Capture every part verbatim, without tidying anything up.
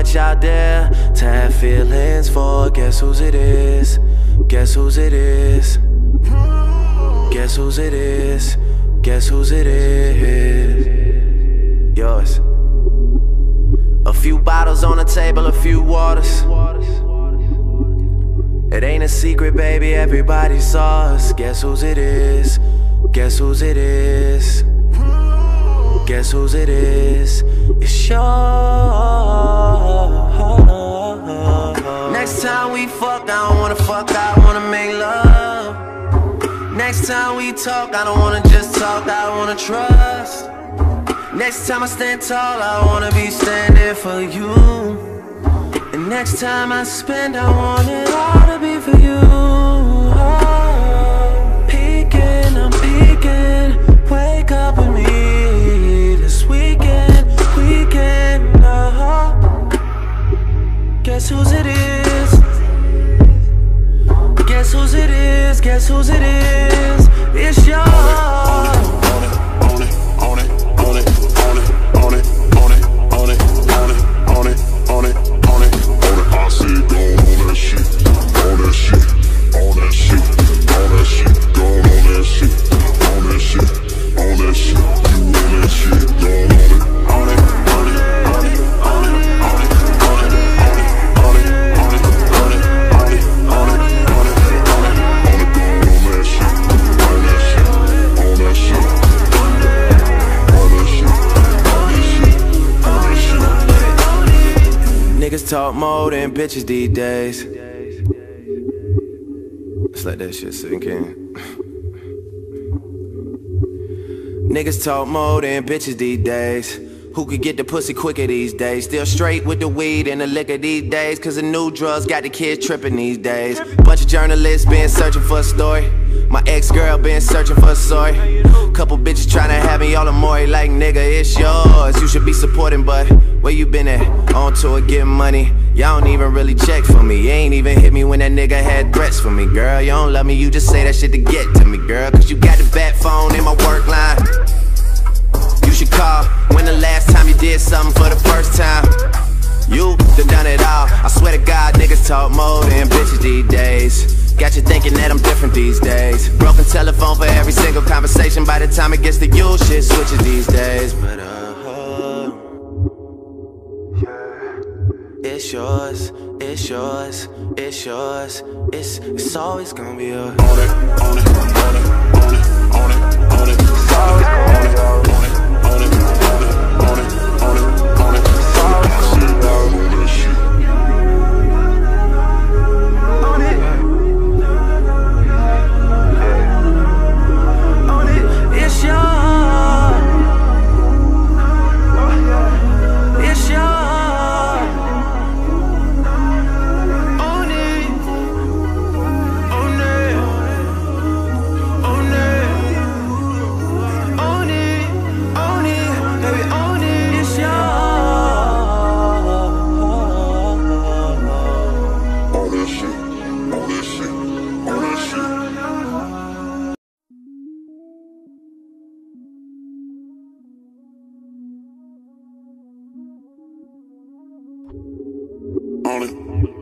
much out there to have feelings for. Guess whose it is? Guess whose it is? Guess whose it is? Guess whose it is? Yours. A few bottles on the table, a few waters. It ain't a secret, baby, everybody saw us. Guess whose it is? Guess whose it is? Guess whose it is? It's yours. Next time we fuck, I don't wanna fuck, I wanna make love. Next time we talk, I don't wanna just talk, I wanna trust. Next time I stand tall, I wanna be standing for you. And next time I spend, I want it all to be for you. Oh, peeking, I'm peeking. Wake up with me this weekend, weekend. Oh, guess whose it is? Guess whose it is? Guess whose it is? It's yours. Niggas talk more than bitches these days. Let's let that shit sink in. Niggas talk more than bitches these days. Who could get the pussy quicker these days? Still straight with the weed and the liquor these days, cause the new drugs got the kids tripping these days. Bunch of journalists been searching for a story. My ex-girl been searching for a story. Couple bitches tryna have me all the more. Like, nigga, it's yours. You should be supporting, but where you been at? On tour getting money. Y'all don't even really check for me. You ain't even hit me when that nigga had threats for me. Girl, you don't love me, you just say that shit to get to me, girl. Cause you got the bat phone in my work line. You should call when the last time you did something for the first time. You done done it all. I swear to God, niggas talk more than bitches these days. Got you thinking that I'm different these days. Broken telephone for every single conversation. By the time it gets to you, shit switches these days. But uh, it's yours, it's yours, it's yours. It's, it's always gonna be yours. On it, on it, on it, on it, on it, on it. It's always gonna be yours. On it, on it, on it, on it, on it, on it. It's always gonna be yours. On it.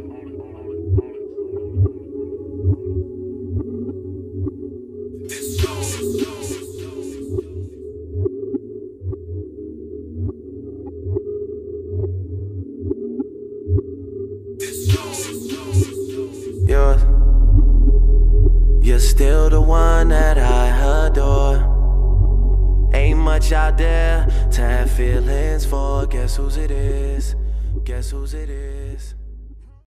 Yours. You're still the one that I adore. Ain't much out there to have feelings for. Guess whose it is? Guess whose it is?